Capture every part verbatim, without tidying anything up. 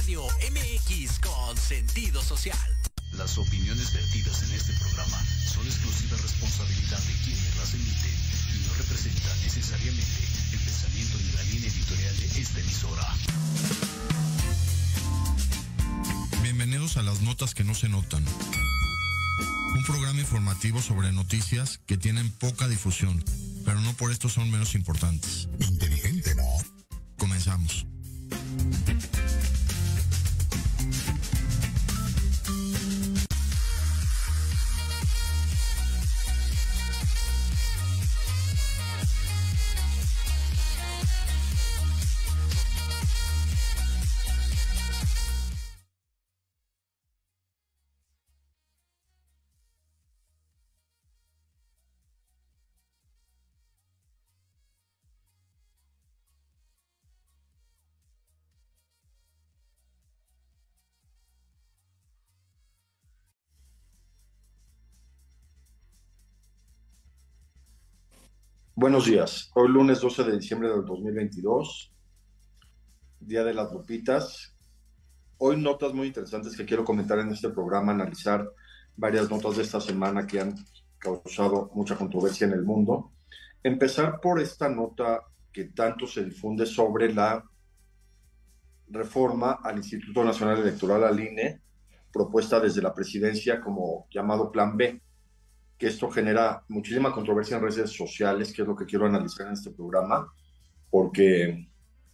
Radio M X con sentido social. Las opiniones vertidas en este programa son exclusiva responsabilidad de quienes las emiten y no representan necesariamente el pensamiento ni la línea editorial de esta emisora. Bienvenidos a Las Notas que no se notan. Un programa informativo sobre noticias que tienen poca difusión, pero no por esto son menos importantes. Inteligente, ¿no? Comenzamos. Buenos días. Hoy lunes doce de diciembre del dos mil veintidós, Día de las Lupitas. Hoy notas muy interesantes que quiero comentar en este programa, analizar varias notas de esta semana que han causado mucha controversia en el mundo. Empezar por esta nota que tanto se difunde sobre la reforma al Instituto Nacional Electoral, al I N E, propuesta desde la presidencia como llamado Plan B, que esto genera muchísima controversia en redes sociales, que es lo que quiero analizar en este programa, porque,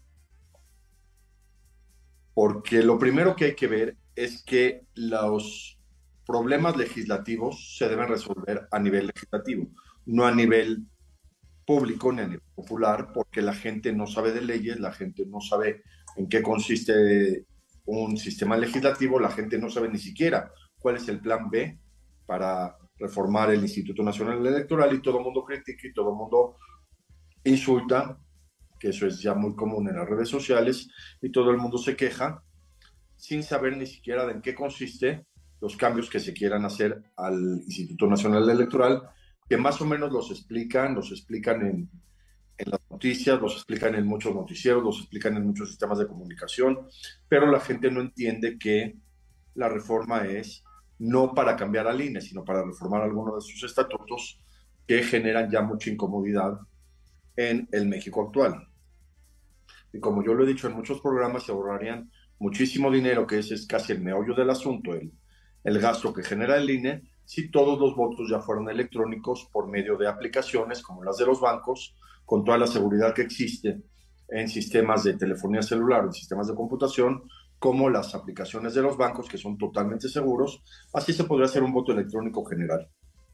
porque lo primero que hay que ver es que los problemas legislativos se deben resolver a nivel legislativo, no a nivel público ni a nivel popular, porque la gente no sabe de leyes, la gente no sabe en qué consiste un sistema legislativo, la gente no sabe ni siquiera cuál es el plan B para reformar el Instituto Nacional Electoral, y todo el mundo critica y todo el mundo insulta, que eso es ya muy común en las redes sociales, y todo el mundo se queja sin saber ni siquiera de en qué consiste los cambios que se quieran hacer al Instituto Nacional Electoral, que más o menos los explican, los explican en, en las noticias, los explican en muchos noticieros, los explican en muchos sistemas de comunicación, pero la gente no entiende que la reforma es no para cambiar al I N E, sino para reformar algunos de sus estatutos que generan ya mucha incomodidad en el México actual. Y como yo lo he dicho en muchos programas, se ahorrarían muchísimo dinero, que ese es casi el meollo del asunto, el, el gasto que genera el I N E, si todos los votos ya fueran electrónicos por medio de aplicaciones como las de los bancos, con toda la seguridad que existe en sistemas de telefonía celular, en sistemas de computación, como las aplicaciones de los bancos, que son totalmente seguros. Así se podría hacer un voto electrónico general.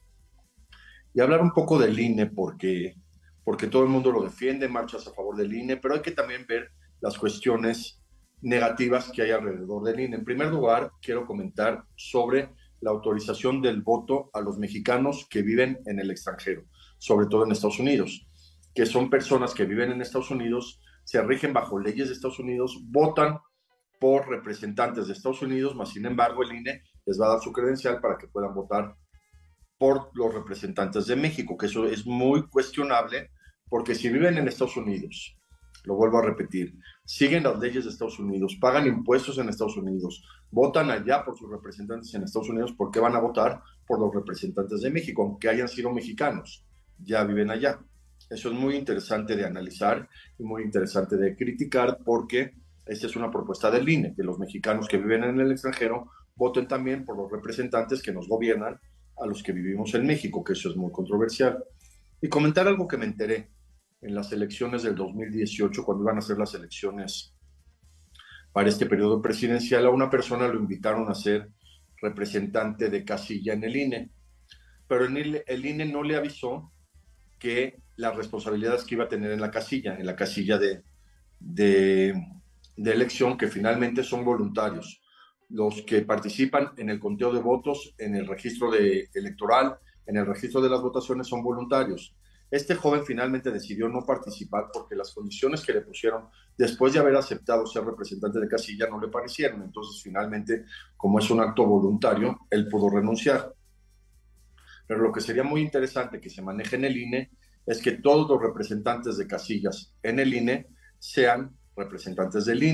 Y hablar un poco del I N E, porque, porque todo el mundo lo defiende, marchas a favor del I N E, pero hay que también ver las cuestiones negativas que hay alrededor del I N E. En primer lugar, quiero comentar sobre la autorización del voto a los mexicanos que viven en el extranjero, sobre todo en Estados Unidos, que son personas que viven en Estados Unidos, se rigen bajo leyes de Estados Unidos, votan por representantes de Estados Unidos, más sin embargo el I N E les va a dar su credencial para que puedan votar por los representantes de México, que eso es muy cuestionable, porque si viven en Estados Unidos, lo vuelvo a repetir, siguen las leyes de Estados Unidos, pagan impuestos en Estados Unidos, votan allá por sus representantes en Estados Unidos, ¿por qué van a votar por los representantes de México, aunque hayan sido mexicanos? Ya viven allá. Eso es muy interesante de analizar y muy interesante de criticar, porque esta es una propuesta del I N E, que los mexicanos que viven en el extranjero voten también por los representantes que nos gobiernan a los que vivimos en México, que eso es muy controversial. Y comentar algo que me enteré en las elecciones del dos mil dieciocho, cuando iban a ser las elecciones para este periodo presidencial, a una persona lo invitaron a ser representante de casilla en el I N E, pero el I N E no le avisó que las responsabilidades que iba a tener en la casilla, en la casilla de... de de elección, que finalmente son voluntarios. Los que participan en el conteo de votos, en el registro de, electoral, en el registro de las votaciones, son voluntarios. Este joven finalmente decidió no participar porque las condiciones que le pusieron después de haber aceptado ser representante de casilla no le parecieron. Entonces, finalmente, como es un acto voluntario, él pudo renunciar. Pero lo que sería muy interesante que se maneje en el I N E es que todos los representantes de casillas en el I N E sean representantes del I N E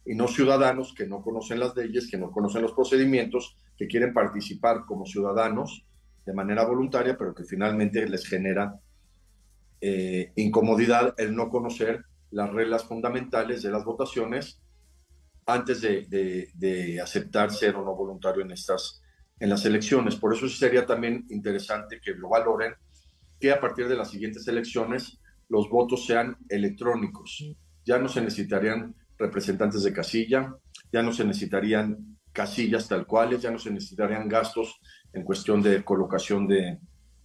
y no ciudadanos que no conocen las leyes, que no conocen los procedimientos, que quieren participar como ciudadanos de manera voluntaria, pero que finalmente les genera eh, incomodidad el no conocer las reglas fundamentales de las votaciones antes de, de, de aceptar ser o no voluntario en, estas, en las elecciones. Por eso sería también interesante que lo valoren, que a partir de las siguientes elecciones los votos sean electrónicos. Ya no se necesitarían representantes de casilla, ya no se necesitarían casillas tal cuales, ya no se necesitarían gastos en cuestión de colocación de,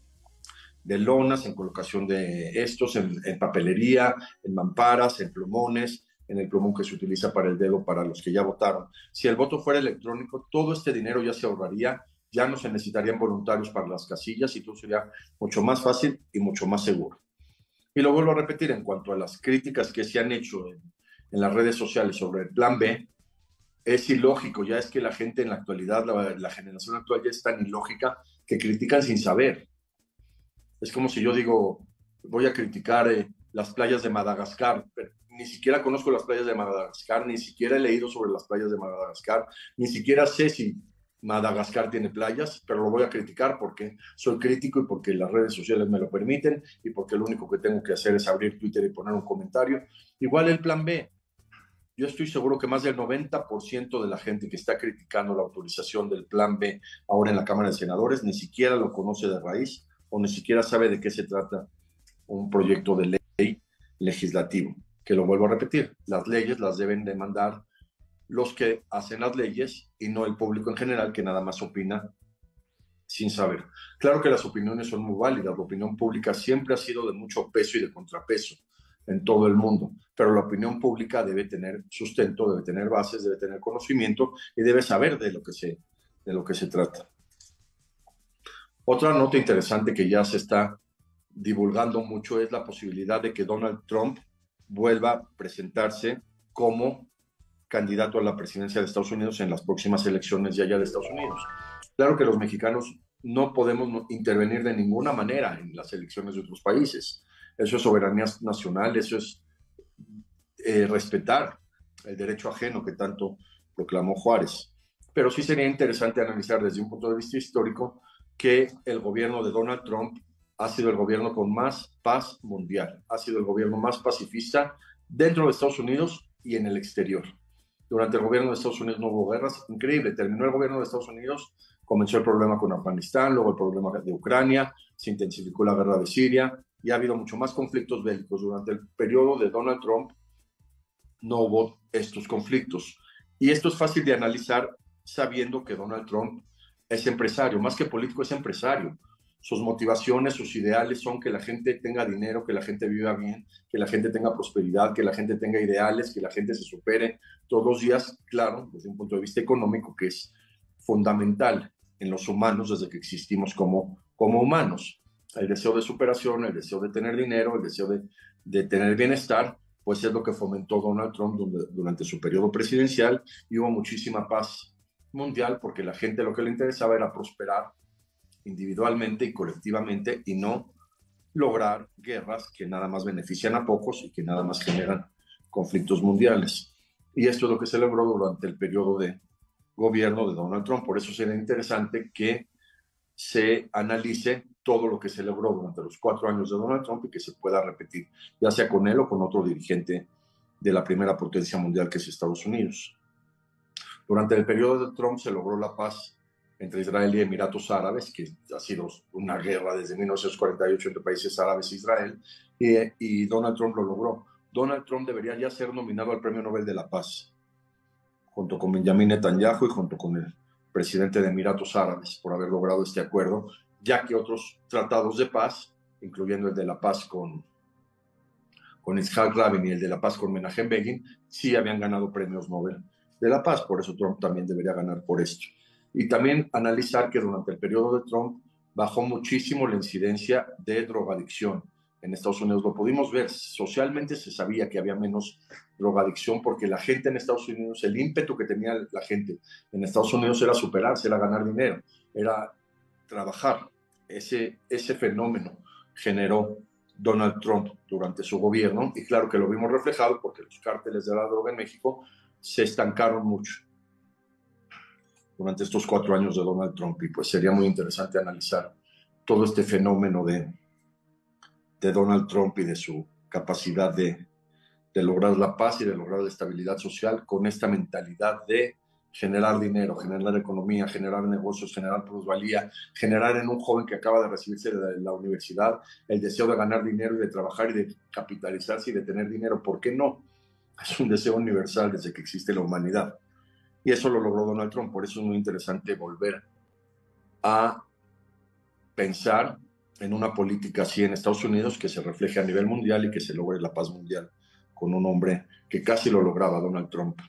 de lonas, en colocación de estos, en, en papelería, en mamparas, en plumones, en el plumón que se utiliza para el dedo para los que ya votaron. Si el voto fuera electrónico, todo este dinero ya se ahorraría, ya no se necesitarían voluntarios para las casillas y todo sería mucho más fácil y mucho más seguro. Y lo vuelvo a repetir, en cuanto a las críticas que se han hecho en, en las redes sociales sobre el plan B, es ilógico, ya es que la gente en la actualidad, la, la generación actual ya es tan ilógica que critican sin saber. Es como si yo digo, voy a criticar eh, las playas de Madagascar, pero ni siquiera conozco las playas de Madagascar, ni siquiera he leído sobre las playas de Madagascar, ni siquiera sé si Madagascar tiene playas, pero lo voy a criticar porque soy crítico y porque las redes sociales me lo permiten y porque lo único que tengo que hacer es abrir Twitter y poner un comentario. Igual el plan B. Yo estoy seguro que más del noventa por ciento de la gente que está criticando la autorización del plan B ahora en la Cámara de Senadores ni siquiera lo conoce de raíz o ni siquiera sabe de qué se trata un proyecto de ley legislativo. Que lo vuelvo a repetir, las leyes las deben de mandar los que hacen las leyes y no el público en general que nada más opina sin saber. Claro que las opiniones son muy válidas, la opinión pública siempre ha sido de mucho peso y de contrapeso en todo el mundo, pero la opinión pública debe tener sustento, debe tener bases, debe tener conocimiento y debe saber de lo que se, de lo que se trata. Otra nota interesante que ya se está divulgando mucho es la posibilidad de que Donald Trump vuelva a presentarse como candidato a la presidencia de Estados Unidos en las próximas elecciones de allá de Estados Unidos. Claro que los mexicanos no podemos intervenir de ninguna manera en las elecciones de otros países. Eso es soberanía nacional, eso es eh, respetar el derecho ajeno que tanto proclamó Juárez. Pero sí sería interesante analizar desde un punto de vista histórico que el gobierno de Donald Trump ha sido el gobierno con más paz mundial, ha sido el gobierno más pacifista dentro de Estados Unidos y en el exterior. Durante el gobierno de Estados Unidos no hubo guerras, increíble, terminó el gobierno de Estados Unidos, comenzó el problema con Afganistán, luego el problema de Ucrania, se intensificó la guerra de Siria y ha habido mucho más conflictos bélicos. Durante el periodo de Donald Trump no hubo estos conflictos. Y esto es fácil de analizar sabiendo que Donald Trump es empresario, más que político es empresario. Sus motivaciones, sus ideales son que la gente tenga dinero, que la gente viva bien, que la gente tenga prosperidad, que la gente tenga ideales, que la gente se supere todos los días, claro, desde un punto de vista económico, que es fundamental en los humanos desde que existimos como, como humanos. El deseo de superación, el deseo de tener dinero, el deseo de, de tener bienestar, pues es lo que fomentó Donald Trump durante, durante su periodo presidencial y hubo muchísima paz mundial porque la gente lo que le interesaba era prosperar individualmente y colectivamente y no lograr guerras que nada más benefician a pocos y que nada más generan conflictos mundiales. Y esto es lo que se logró durante el periodo de gobierno de Donald Trump. Por eso sería interesante que se analice todo lo que se logró durante los cuatro años de Donald Trump y que se pueda repetir, ya sea con él o con otro dirigente de la primera potencia mundial que es Estados Unidos. Durante el periodo de Trump se logró la paz entre Israel y Emiratos Árabes, que ha sido una guerra desde mil novecientos cuarenta y ocho entre países árabes e Israel, y, y Donald Trump lo logró. Donald Trump debería ya ser nominado al Premio Nobel de la Paz, junto con Benjamin Netanyahu y junto con el presidente de Emiratos Árabes, por haber logrado este acuerdo, ya que otros tratados de paz, incluyendo el de la paz con, con Yitzhak Rabin y el de la paz con Menachem Begin, sí habían ganado premios Nobel de la Paz. Por eso Trump también debería ganar por esto. Y también analizar que durante el periodo de Trump bajó muchísimo la incidencia de drogadicción en Estados Unidos. Lo pudimos ver, socialmente se sabía que había menos drogadicción porque la gente en Estados Unidos, el ímpetu que tenía la gente en Estados Unidos era superarse, era ganar dinero, era trabajar. Ese, ese fenómeno generó Donald Trump durante su gobierno y claro que lo vimos reflejado porque los cárteles de la droga en México se estancaron mucho durante estos cuatro años de Donald Trump, y pues sería muy interesante analizar todo este fenómeno de, de Donald Trump y de su capacidad de, de lograr la paz y de lograr la estabilidad social con esta mentalidad de generar dinero, generar economía, generar negocios, generar plusvalía, generar en un joven que acaba de recibirse de la universidad el deseo de ganar dinero y de trabajar y de capitalizarse y de tener dinero. ¿Por qué no? Es un deseo universal desde que existe la humanidad. Y eso lo logró Donald Trump. Por eso es muy interesante volver a pensar en una política así en Estados Unidos que se refleje a nivel mundial y que se logre la paz mundial con un hombre que casi lo lograba, Donald Trump.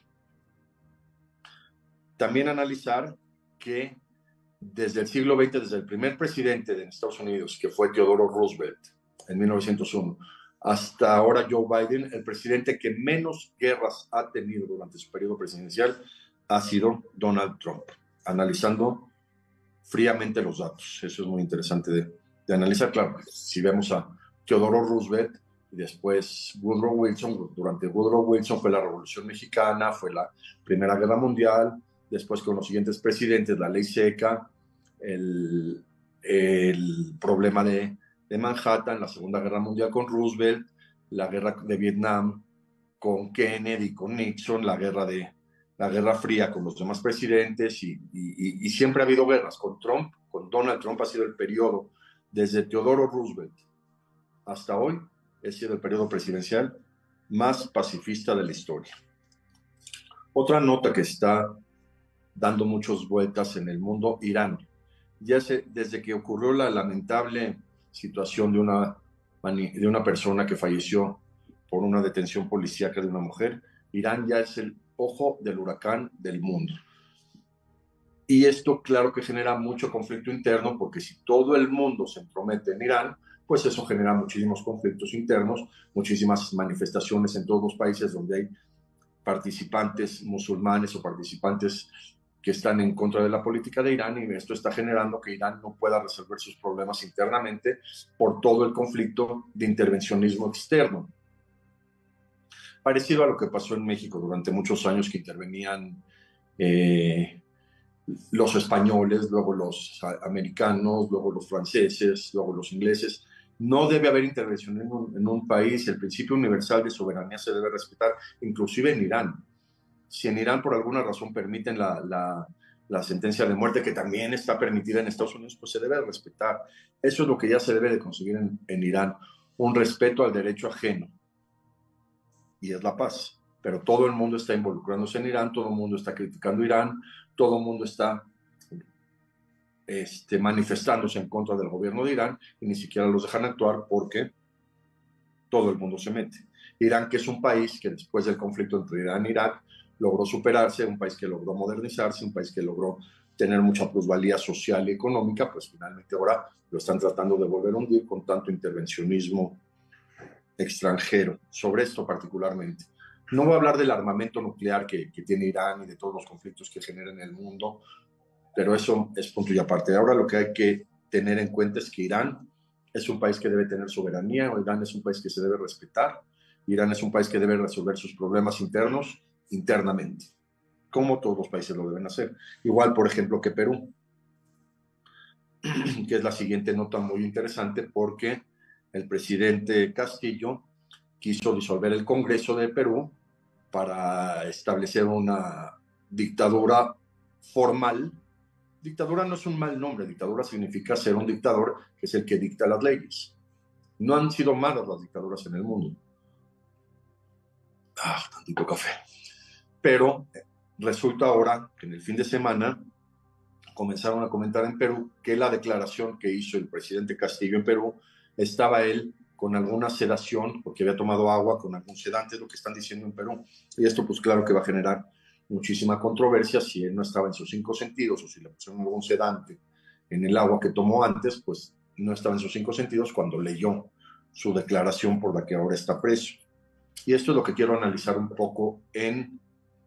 También analizar que desde el siglo veinte, desde el primer presidente de Estados Unidos, que fue Theodore Roosevelt en mil novecientos uno, hasta ahora Joe Biden, el presidente que menos guerras ha tenido durante su periodo presidencial ha sido Donald Trump, analizando fríamente los datos. Eso es muy interesante de, de analizar. Claro, si vemos a Theodore Roosevelt y después Woodrow Wilson, durante Woodrow Wilson fue la Revolución Mexicana, fue la Primera Guerra Mundial, después con los siguientes presidentes, la ley seca, el, el problema de, de Manhattan, la Segunda Guerra Mundial con Roosevelt, la guerra de Vietnam con Kennedy, con Nixon, la guerra, de, la guerra fría con los demás presidentes, y, y, y siempre ha habido guerras. Con Trump, con Donald Trump ha sido el periodo, desde Theodore Roosevelt hasta hoy, ha sido el periodo presidencial más pacifista de la historia. Otra nota que está dando muchas vueltas en el mundo, Irán. Ya se, desde que ocurrió la lamentable situación de una, de una persona que falleció por una detención policíaca de una mujer, Irán ya es el ojo del huracán del mundo. Y esto, claro que genera mucho conflicto interno, porque si todo el mundo se entromete en Irán, pues eso genera muchísimos conflictos internos, muchísimas manifestaciones en todos los países donde hay participantes musulmanes o participantes que están en contra de la política de Irán, y esto está generando que Irán no pueda resolver sus problemas internamente por todo el conflicto de intervencionismo externo. Parecido a lo que pasó en México durante muchos años, que intervenían eh, los españoles, luego los americanos, luego los franceses, luego los ingleses. No debe haber intervencionismo en un país. El principio universal de soberanía se debe respetar, inclusive en Irán. Si en Irán por alguna razón permiten la, la, la sentencia de muerte, que también está permitida en Estados Unidos, pues se debe respetar. Eso es lo que ya se debe de conseguir en, en Irán, un respeto al derecho ajeno, y es la paz. Pero todo el mundo está involucrándose en Irán, todo el mundo está criticando Irán, todo el mundo está este, manifestándose en contra del gobierno de Irán, y ni siquiera los dejan actuar porque todo el mundo se mete. Irán, que es un país que después del conflicto entre Irán e Irak logró superarse, un país que logró modernizarse, un país que logró tener mucha plusvalía social y económica, pues finalmente ahora lo están tratando de volver a hundir con tanto intervencionismo extranjero. Sobre esto particularmente. No voy a hablar del armamento nuclear que, que tiene Irán y de todos los conflictos que genera en el mundo, pero eso es punto y aparte. Ahora lo que hay que tener en cuenta es que Irán es un país que debe tener soberanía, Irán es un país que se debe respetar, Irán es un país que debe resolver sus problemas internos internamente, como todos los países lo deben hacer. Igual, por ejemplo, que Perú, que es la siguiente nota muy interesante, porque el presidente Castillo quiso disolver el Congreso de Perú para establecer una dictadura formal. Dictadura no es un mal nombre, dictadura significa ser un dictador que es el que dicta las leyes. No han sido malas las dictaduras en el mundo. Ah, tantito café. Pero resulta ahora que en el fin de semana comenzaron a comentar en Perú que la declaración que hizo el presidente Castillo en Perú, estaba él con alguna sedación, porque había tomado agua con algún sedante, es lo que están diciendo en Perú. Y esto pues claro que va a generar muchísima controversia. Si él no estaba en sus cinco sentidos, o si le pusieron algún sedante en el agua que tomó antes, pues no estaba en sus cinco sentidos cuando leyó su declaración por la que ahora está preso. Y esto es lo que quiero analizar un poco en,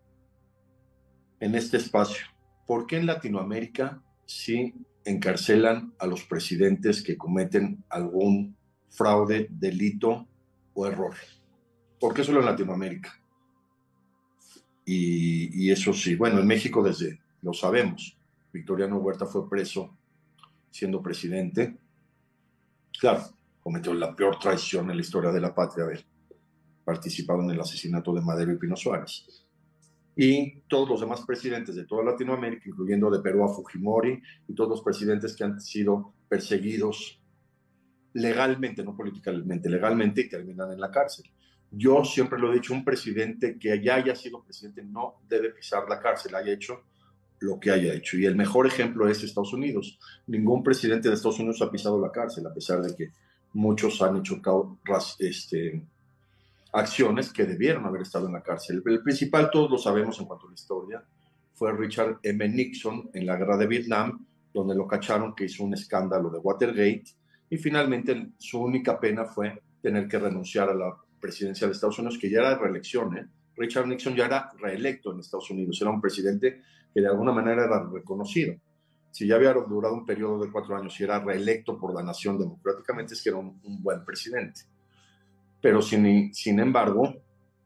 en este espacio. ¿Por qué en Latinoamérica sí encarcelan a los presidentes que cometen algún fraude, delito o error? ¿Por qué solo en Latinoamérica? y, y eso sí, bueno, en México desde, lo sabemos, Victoriano Huerta fue preso siendo presidente. Claro, cometió la peor traición en la historia de la patria, haber participado en el asesinato de Madero y Pino Suárez. Y todos los demás presidentes de toda Latinoamérica, incluyendo de Perú a Fujimori, y todos los presidentes que han sido perseguidos legalmente, no políticamente, legalmente, y terminan en la cárcel. Yo siempre lo he dicho, un presidente que ya haya sido presidente no debe pisar la cárcel, haya hecho lo que haya hecho. Y el mejor ejemplo es Estados Unidos. Ningún presidente de Estados Unidos ha pisado la cárcel, a pesar de que muchos han hecho este, acciones que debieron haber estado en la cárcel. El principal, todos lo sabemos en cuanto a la historia, fue Richard M. Nixon en la guerra de Vietnam, donde lo cacharon que hizo un escándalo de Watergate, y finalmente su única pena fue tener que renunciar a la presidencia de Estados Unidos, que ya era de reelección, ¿eh? Richard Nixon ya era reelecto en Estados Unidos, era un presidente que de alguna manera era reconocido. Si ya había durado un periodo de cuatro años y era reelecto por la nación democráticamente, es que era un, un buen presidente. Pero sin, sin embargo,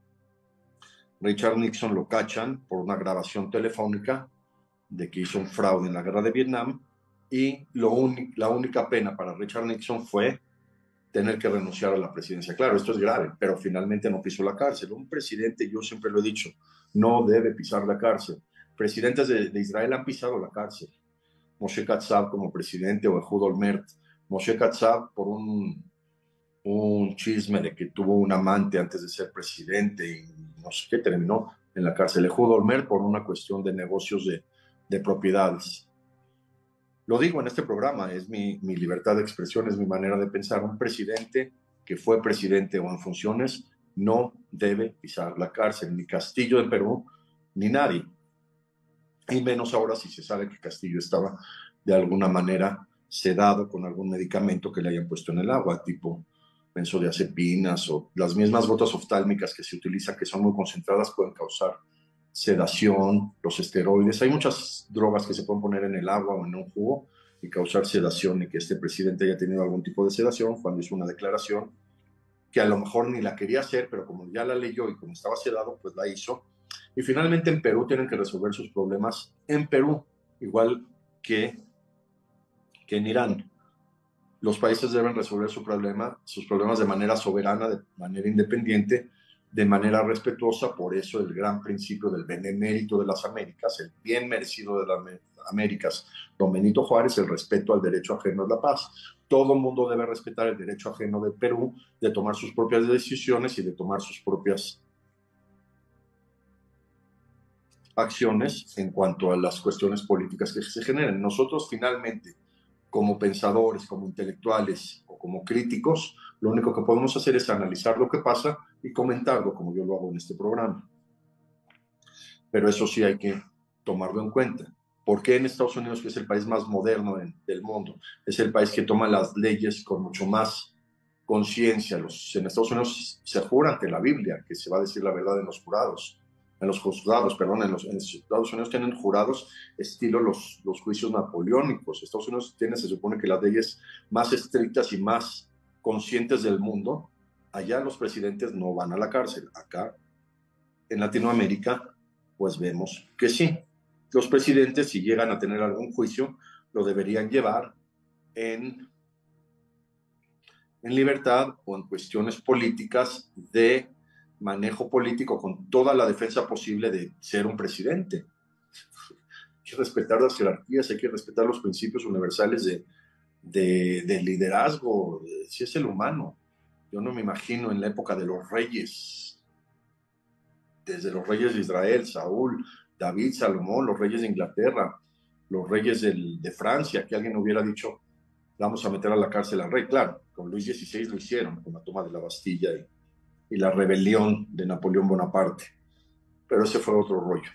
Richard Nixon lo cachan por una grabación telefónica de que hizo un fraude en la guerra de Vietnam, y lo un, la única pena para Richard Nixon fue tener que renunciar a la presidencia. Claro, esto es grave, pero finalmente no pisó la cárcel. Un presidente, yo siempre lo he dicho, no debe pisar la cárcel. Presidentes de, de Israel han pisado la cárcel. Moshe Katsav como presidente, o Ehud Olmert. Moshe Katsav por un, un chisme de que tuvo un amante antes de ser presidente y no sé qué, terminó en la cárcel. Ehud Olmert por una cuestión de negocios de, de propiedades. Lo digo en este programa, es mi, mi libertad de expresión, es mi manera de pensar. Un presidente que fue presidente o en funciones no debe pisar la cárcel, ni Castillo en Perú, ni nadie. Y menos ahora si se sabe que Castillo estaba de alguna manera sedado con algún medicamento que le hayan puesto en el agua, tipo benzodiazepinas o las mismas gotas oftálmicas que se utilizan, que son muy concentradas, pueden causar sedación, los esteroides. Hay muchas drogas que se pueden poner en el agua o en un jugo y causar sedación, y que este presidente haya tenido algún tipo de sedación cuando hizo una declaración que a lo mejor ni la quería hacer, pero como ya la leyó y como estaba sedado, pues la hizo. Y finalmente en Perú tienen que resolver sus problemas en Perú, igual que, que en Irán. Los países deben resolver su problema, sus problemas de manera soberana, de manera independiente, de manera respetuosa. Por eso el gran principio del benemérito de las Américas, el bien merecido de las Américas, don Benito Juárez, el respeto al derecho ajeno es la paz. Todo el mundo debe respetar el derecho ajeno de Perú, de tomar sus propias decisiones y de tomar sus propias acciones en cuanto a las cuestiones políticas que se generen. Nosotros finalmente, como pensadores, como intelectuales o como críticos, lo único que podemos hacer es analizar lo que pasa y comentarlo, como yo lo hago en este programa. Pero eso sí hay que tomarlo en cuenta. ¿Por qué en Estados Unidos, que es el país más moderno en, del mundo, es el país que toma las leyes con mucho más conciencia? Los, en Estados Unidos se jura ante la Biblia que se va a decir la verdad en los jurados, en los juzgados, perdón, en los en Estados Unidos tienen jurados estilo los, los juicios napoleónicos. Estados Unidos tiene, se supone que las leyes más estrictas y más conscientes del mundo. Allá los presidentes no van a la cárcel. Acá, en Latinoamérica, pues vemos que sí. Los presidentes, si llegan a tener algún juicio, lo deberían llevar en, en libertad o en cuestiones políticas de manejo político, con toda la defensa posible de ser un presidente. Hay que respetar las jerarquías, hay que respetar los principios universales de, de, de liderazgo, si es el humano. Yo no me imagino en la época de los reyes, desde los reyes de Israel, Saúl, David, Salomón, los reyes de Inglaterra, los reyes del, de Francia, que alguien hubiera dicho, vamos a meter a la cárcel al rey. Claro, con Luis dieciséis lo hicieron, con la toma de la Bastilla y y la rebelión de Napoleón Bonaparte, pero ese fue otro rollo.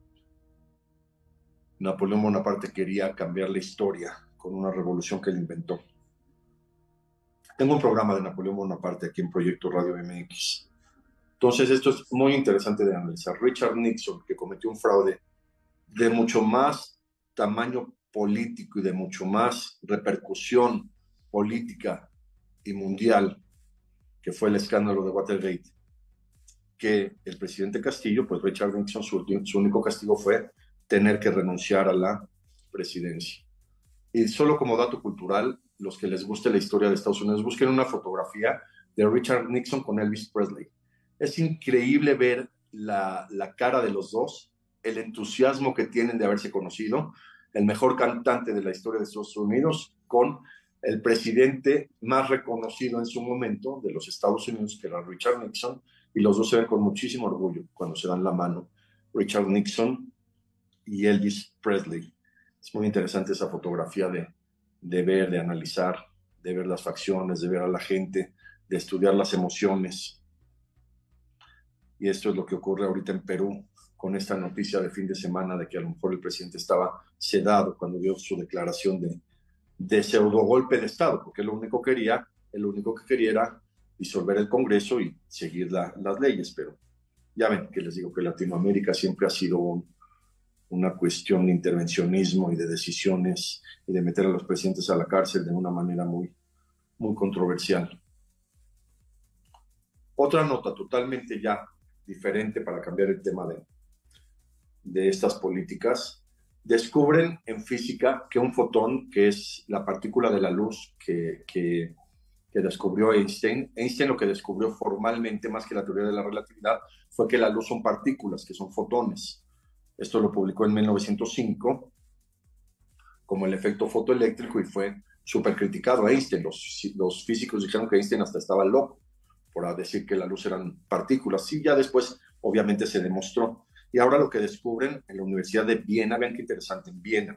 Napoleón Bonaparte quería cambiar la historia con una revolución que él inventó. Tengo un programa de Napoleón Bonaparte aquí en Proyecto Radio M X. Entonces esto es muy interesante de analizar. Richard Nixon, que cometió un fraude de mucho más tamaño político y de mucho más repercusión política y mundial, que fue el escándalo de Watergate, que el presidente Castillo, pues Richard Nixon, su, su único castigo fue tener que renunciar a la presidencia. Y solo como dato cultural, los que les guste la historia de Estados Unidos, busquen una fotografía de Richard Nixon con Elvis Presley. Es increíble ver la, la cara de los dos, el entusiasmo que tienen de haberse conocido, el mejor cantante de la historia de Estados Unidos con el presidente más reconocido en su momento de los Estados Unidos, que era Richard Nixon, y los dos se ven con muchísimo orgullo cuando se dan la mano, Richard Nixon y Elvis Presley. Es muy interesante esa fotografía de, de ver, de analizar, de ver las facciones, de ver a la gente, de estudiar las emociones. Y esto es lo que ocurre ahorita en Perú con esta noticia de fin de semana de que a lo mejor el presidente estaba sedado cuando dio su declaración de, de pseudo golpe de Estado, porque lo único que quería, el único que quería era disolver el Congreso y seguir la, las leyes. Pero ya ven que les digo que Latinoamérica siempre ha sido un, una cuestión de intervencionismo y de decisiones y de meter a los presidentes a la cárcel de una manera muy, muy controversial. Otra nota totalmente ya diferente para cambiar el tema de, de estas políticas. Descubren en física que un fotón, que es la partícula de la luz que, que, que descubrió Einstein, Einstein lo que descubrió formalmente, más que la teoría de la relatividad, fue que la luz son partículas, que son fotones. Esto lo publicó en mil novecientos cinco como el efecto fotoeléctrico y fue súper criticado a Einstein. Los, los físicos dijeron que Einstein hasta estaba loco por decir que la luz eran partículas. Sí, ya después obviamente se demostró. Y ahora lo que descubren en la Universidad de Viena, vean qué interesante, en Viena,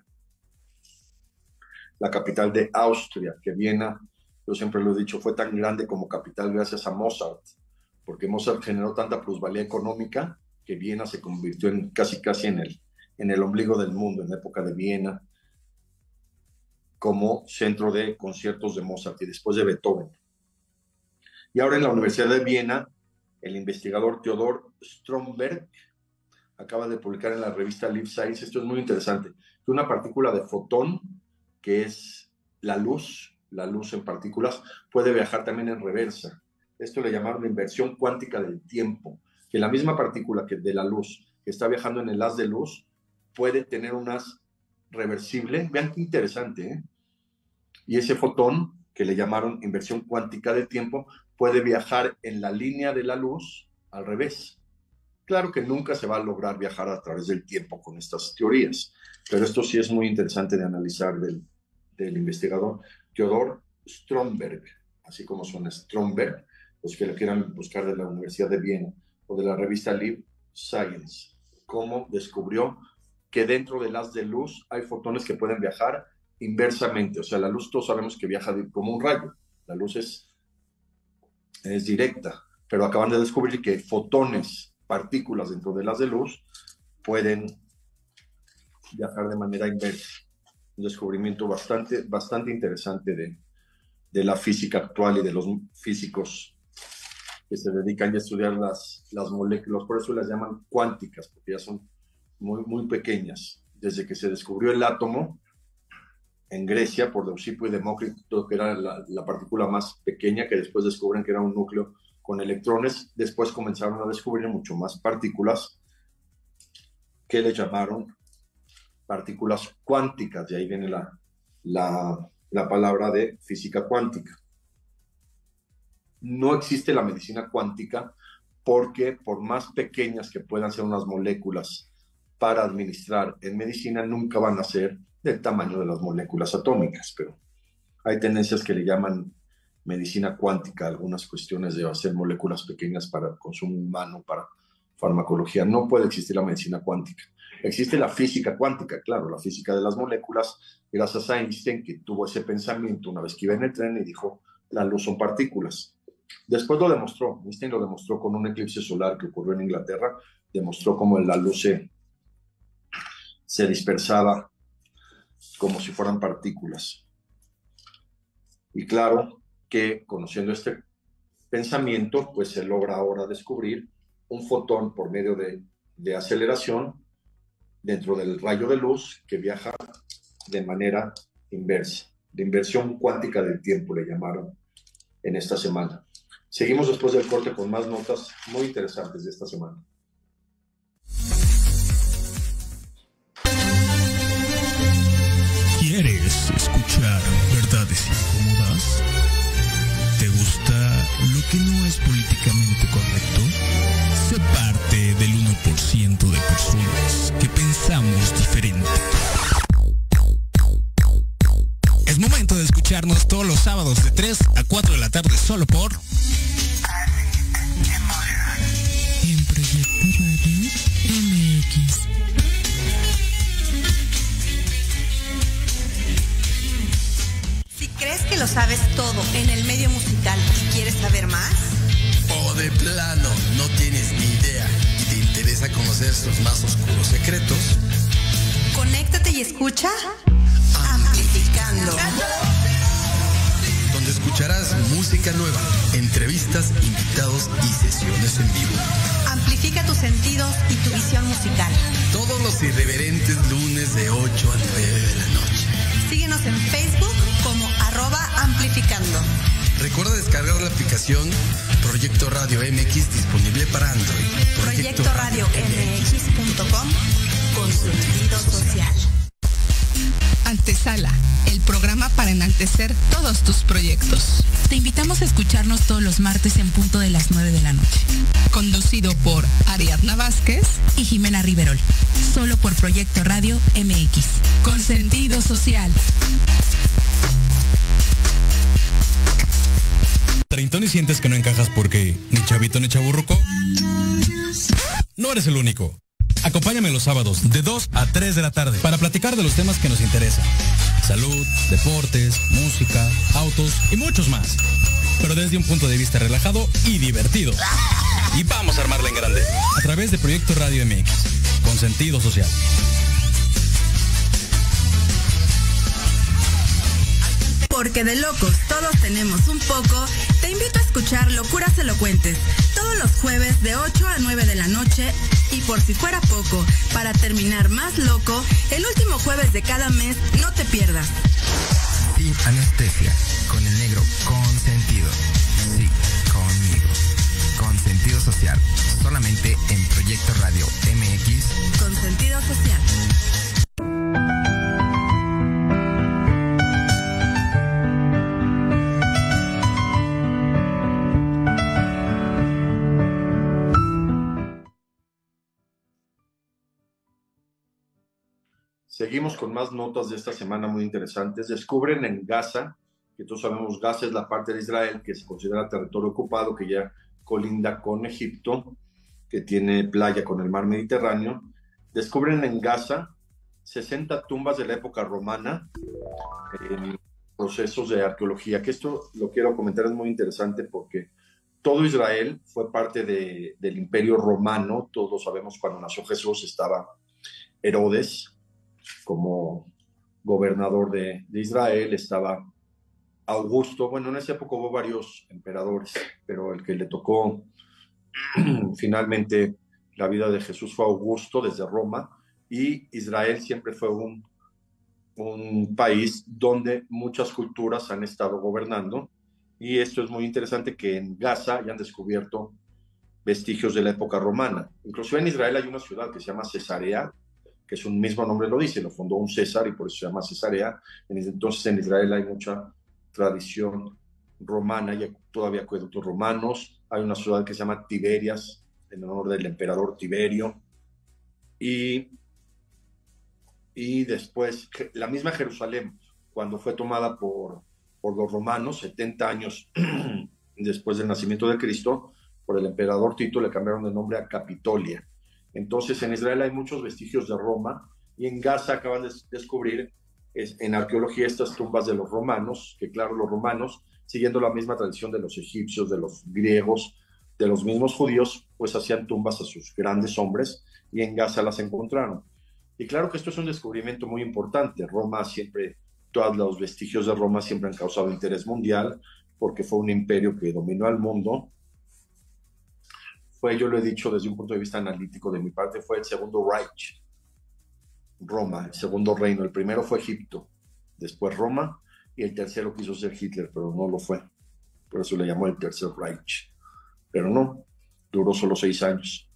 la capital de Austria, que Viena, yo siempre lo he dicho, fue tan grande como capital gracias a Mozart, porque Mozart generó tanta plusvalía económica que Viena se convirtió en casi casi en el, en el ombligo del mundo, en la época de Viena, como centro de conciertos de Mozart y después de Beethoven. Y ahora en la Universidad de Viena, el investigador Theodor Stromberg acaba de publicar en la revista Life Science, esto es muy interesante, que una partícula de fotón, que es la luz, la luz en partículas, puede viajar también en reversa. Esto le llamaron la inversión cuántica del tiempo, que la misma partícula que de la luz, que está viajando en el haz de luz, puede tener un haz reversible. Vean qué interesante, ¿eh? Y ese fotón, que le llamaron inversión cuántica del tiempo, puede viajar en la línea de la luz al revés. Claro que nunca se va a lograr viajar a través del tiempo con estas teorías, pero esto sí es muy interesante de analizar del, del investigador Theodor Stromberg, así como suena Stromberg, los que lo quieran buscar de la Universidad de Viena o de la revista Life Science, cómo descubrió que dentro del haz de luz hay fotones que pueden viajar inversamente. O sea, la luz todos sabemos que viaja como un rayo, la luz es, es directa, pero acaban de descubrir que fotones, partículas dentro del haz de luz, pueden viajar de manera inversa. Un descubrimiento bastante, bastante interesante de, de la física actual y de los físicos que se dedican a estudiar las, las moléculas, por eso las llaman cuánticas, porque ya son muy, muy pequeñas. Desde que se descubrió el átomo en Grecia por Leucipo y Demócrito, que era la, la partícula más pequeña, que después descubren que era un núcleo con electrones, después comenzaron a descubrir mucho más partículas que le llamaron partículas cuánticas, y ahí viene la, la, la palabra de física cuántica. No existe la medicina cuántica porque por más pequeñas que puedan ser unas moléculas para administrar en medicina, nunca van a ser del tamaño de las moléculas atómicas, pero hay tendencias que le llaman medicina cuántica, algunas cuestiones de hacer moléculas pequeñas para consumo humano, para farmacología. No puede existir la medicina cuántica. Existe la física cuántica, claro, la física de las moléculas, gracias a Einstein, que tuvo ese pensamiento una vez que iba en el tren y dijo, la luz son partículas. Después lo demostró, Einstein lo demostró con un eclipse solar que ocurrió en Inglaterra, demostró cómo la luz se, se dispersaba como si fueran partículas. Y claro que conociendo este pensamiento, pues se logra ahora descubrir un fotón por medio de, de aceleración dentro del rayo de luz que viaja de manera inversa, de inversión cuántica del tiempo le llamaron en esta semana. Seguimos después del corte con más notas muy interesantes de esta semana. ¿Quieres escuchar verdades incómodas? ¿Te gusta lo que no es políticamente correcto? Sé parte del uno por ciento de personas que pensamos diferente. Es momento de escucharnos todos los sábados de tres a cuatro de la tarde solo por... en Proyecto Radio M X. Si crees que lo sabes todo en el medio musical y quieres saber más, o de plano no tienes ni idea y te interesa conocer sus más oscuros secretos, conéctate y escucha Amplificando, donde escucharás música nueva, entrevistas, invitados y sesiones en vivo. Amplifica tus sentidos y tu visión musical. Todos los irreverentes lunes de ocho a nueve de la noche. Síguenos en Facebook como arroba amplificando. Recuerda descargar la aplicación Proyecto Radio M X disponible para Android. Proyecto Radio M X punto com con sentido social. Antesala, el programa para enaltecer todos tus proyectos. Te invitamos a escucharnos todos los martes en punto de las nueve de la noche. Conducido por Ariadna Vázquez y Jimena Riverol. Solo por Proyecto Radio M X. Con sentido social. ¿Treintón y sientes que no encajas porque ni chavito ni chaburruco? No eres el único. Acompáñame los sábados de dos a tres de la tarde para platicar de los temas que nos interesan. Salud, deportes, música, autos y muchos más. Pero desde un punto de vista relajado y divertido. Y vamos a armarla en grande. A través de Proyecto Radio M X. Con sentido social. Porque de locos todos tenemos un poco, te invito a escuchar Locuras Elocuentes, todos los jueves de ocho a nueve de la noche, y por si fuera poco, para terminar más loco, el último jueves de cada mes, no te pierdas. Sin anestesia, con el negro consentido. Sí, conmigo. Con sentido social, solamente en Proyecto Radio M X. Con sentido social. Seguimos con más notas de esta semana muy interesantes. Descubren en Gaza, que todos sabemos Gaza es la parte de Israel que se considera territorio ocupado, que ya colinda con Egipto, que tiene playa con el mar Mediterráneo. Descubren en Gaza sesenta tumbas de la época romana en procesos de arqueología, que esto lo quiero comentar, es muy interesante porque todo Israel fue parte de, del Imperio Romano. Todos sabemos cuando nació Jesús estaba Herodes como gobernador de, de Israel, estaba Augusto. Bueno, en esa época hubo varios emperadores, pero el que le tocó finalmente la vida de Jesús fue Augusto desde Roma, y Israel siempre fue un, un país donde muchas culturas han estado gobernando, y esto es muy interesante que en Gaza ya han descubierto vestigios de la época romana. Incluso en Israel hay una ciudad que se llama Cesarea, que es un mismo nombre lo dice, lo fundó un César y por eso se llama Cesarea. Entonces en Israel hay mucha tradición romana y hay todavía acueductos romanos. Hay una ciudad que se llama Tiberias, en honor del emperador Tiberio. Y, y después, la misma Jerusalén, cuando fue tomada por, por los romanos, setenta años después del nacimiento de Cristo, por el emperador Tito, le cambiaron de nombre a Capitolia. Entonces, en Israel hay muchos vestigios de Roma, y en Gaza acaban de descubrir es, en arqueología estas tumbas de los romanos, que claro, los romanos, siguiendo la misma tradición de los egipcios, de los griegos, de los mismos judíos, pues hacían tumbas a sus grandes hombres, y en Gaza las encontraron. Y claro que esto es un descubrimiento muy importante. Roma siempre, todos los vestigios de Roma siempre han causado interés mundial, porque fue un imperio que dominó al mundo. Fue, yo lo he dicho desde un punto de vista analítico de mi parte, fue el segundo Reich, Roma, el segundo reino. El primero fue Egipto, después Roma, y el tercero quiso ser Hitler, pero no lo fue. por eso le llamó el Tercer Reich, pero no, duró solo seis años.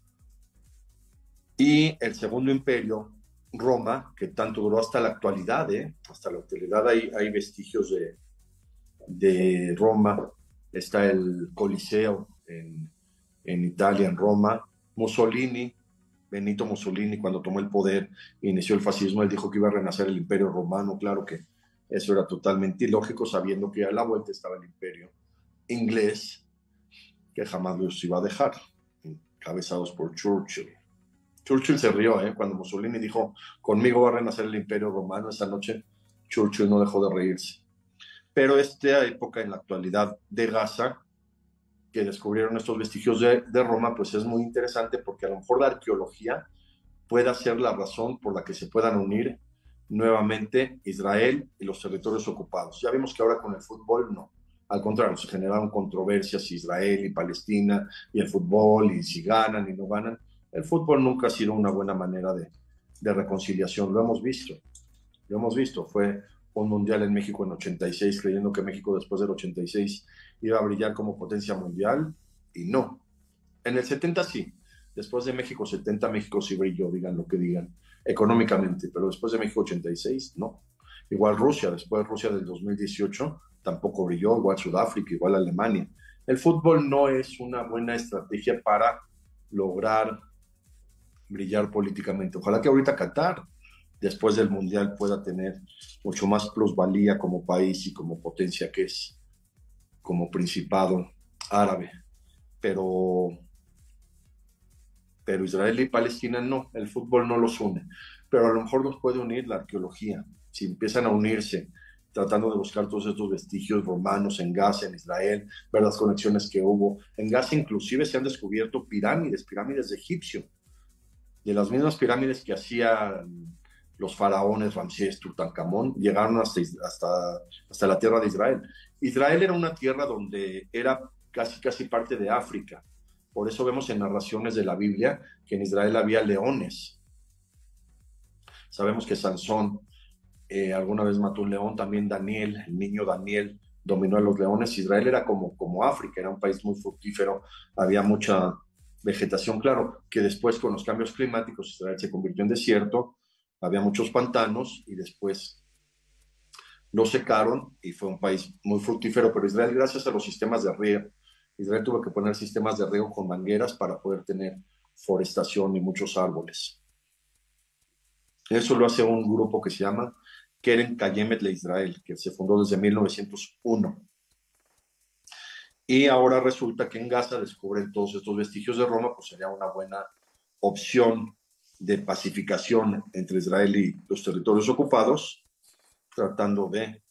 Y el Segundo Imperio, Roma, que tanto duró hasta la actualidad, ¿eh? hasta la actualidad hay, hay vestigios de, de Roma, está el Coliseo en, en Italia, en Roma. Mussolini, Benito Mussolini, cuando tomó el poder, inició el fascismo, él dijo que iba a renacer el Imperio Romano. Claro que eso era totalmente ilógico, sabiendo que a la vuelta estaba el Imperio inglés, que jamás los iba a dejar, encabezados por Churchill. Churchill se rió, ¿eh? Cuando Mussolini dijo, conmigo va a renacer el Imperio Romano, esa noche Churchill no dejó de reírse. Pero esta época en la actualidad de Gaza, que descubrieron estos vestigios de, de Roma, pues es muy interesante, porque a lo mejor la arqueología pueda ser la razón por la que se puedan unir nuevamente Israel y los territorios ocupados. Ya vimos que ahora con el fútbol no. Al contrario, se generaron controversias Israel y Palestina y el fútbol, y si ganan y no ganan. El fútbol nunca ha sido una buena manera de, de reconciliación, lo hemos visto, lo hemos visto. Fue un mundial en México en ochenta y seis, creyendo que México después del ochenta y seis iba a brillar como potencia mundial, y no. En el setenta sí, después de México setenta, México sí brilló, digan lo que digan, económicamente, pero después de México ochenta y seis, no. Igual Rusia, después de Rusia del dos mil dieciocho, tampoco brilló, igual Sudáfrica, igual Alemania. El fútbol no es una buena estrategia para lograr brillar políticamente. Ojalá que ahorita Qatar, después del Mundial, pueda tener mucho más plusvalía como país y como potencia que es, como principado árabe. Pero, pero Israel y Palestina no, el fútbol no los une. Pero a lo mejor los puede unir la arqueología. Si empiezan a unirse, tratando de buscar todos estos vestigios romanos en Gaza, en Israel, ver las conexiones que hubo. En Gaza inclusive se han descubierto pirámides, pirámides de egipcio, de las mismas pirámides que hacían los faraones Ramsés, Tutankamón, llegaron hasta, hasta, hasta la tierra de Israel. Israel era una tierra donde era casi, casi parte de África. Por eso vemos en narraciones de la Biblia que en Israel había leones. Sabemos que Sansón eh, alguna vez mató un león, también Daniel, el niño Daniel, dominó a los leones. Israel era como, como África, era un país muy fructífero, había mucha vegetación. Claro que después, con los cambios climáticos, Israel se convirtió en desierto, había muchos pantanos y después lo secaron y fue un país muy fructífero. Pero Israel, gracias a los sistemas de riego, Israel tuvo que poner sistemas de riego con mangueras para poder tener forestación y muchos árboles. Eso lo hace un grupo que se llama Keren Kayemet le Israel, que se fundó desde mil novecientos uno. Y ahora resulta que en Gaza descubren todos estos vestigios de Roma, pues sería una buena opción de pacificación entre Israel y los territorios ocupados, tratando de,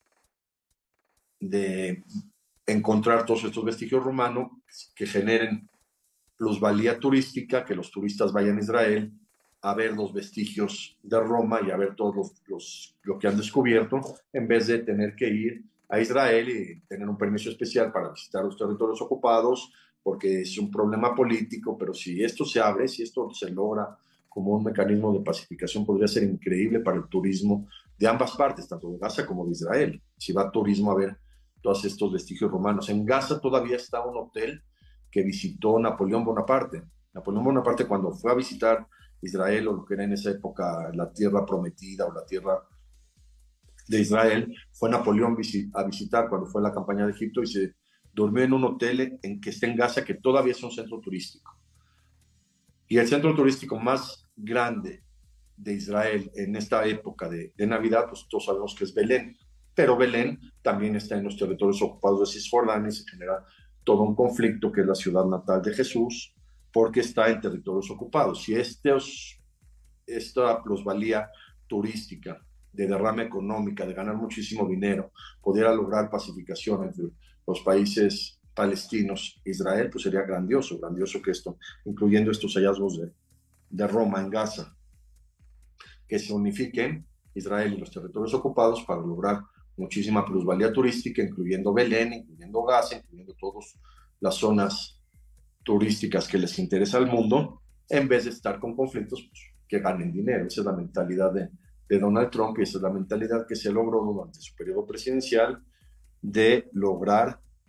de encontrar todos estos vestigios romanos que generen plusvalía turística, que los turistas vayan a Israel a ver los vestigios de Roma y a ver todos los, los, lo que han descubierto, en vez de tener que ir a Israel y tener un permiso especial para visitar los territorios ocupados, porque es un problema político. Pero si esto se abre, si esto se logra como un mecanismo de pacificación, podría ser increíble para el turismo de ambas partes, tanto de Gaza como de Israel. Si va turismo a ver todos estos vestigios romanos. En Gaza todavía está un hotel que visitó Napoleón Bonaparte. Napoleón Bonaparte, cuando fue a visitar Israel, o lo que era en esa época la tierra prometida o la tierra de Israel, fue Napoleón a visitar cuando fue a la campaña de Egipto, y se durmió en un hotel en que está en Gaza, que todavía es un centro turístico. Y el centro turístico más grande de Israel en esta época de, de Navidad, pues todos sabemos que es Belén, pero Belén también está en los territorios ocupados de Cisjordania y se genera todo un conflicto, que es la ciudad natal de Jesús, porque está en territorios ocupados. Si estos, esta plusvalía turística, de derrama económica, de ganar muchísimo dinero, pudiera lograr pacificación entre los países palestinos e Israel, pues sería grandioso, grandioso que esto, incluyendo estos hallazgos de, de Roma en Gaza, que se unifiquen Israel y los territorios ocupados para lograr muchísima plusvalía turística, incluyendo Belén, incluyendo Gaza, incluyendo todas las zonas turísticas que les interesa al mundo, en vez de estar con conflictos, pues, que ganen dinero. Esa es la mentalidad de, de Donald Trump, y esa es la mentalidad que se logró durante su periodo presidencial, de lograr